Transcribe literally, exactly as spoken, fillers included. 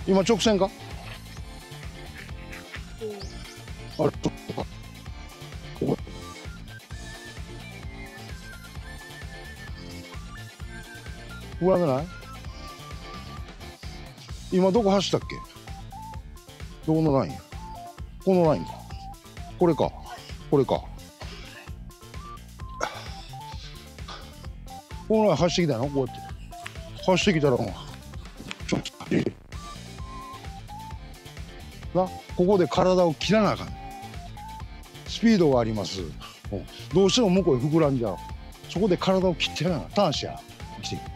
今直線か。あれ、ちょっとか。ここ。上げない。今どこ走ったっけ。どこのライン。このラインか。これか。これか。このライン走ってきたの。こうやって走ってきたら、ちょっとな、ここで体を切らなあかん。スピードがあります。どうしても向こうへ膨らんじゃう。そこで体を切ってやらな。ターンしや。来て。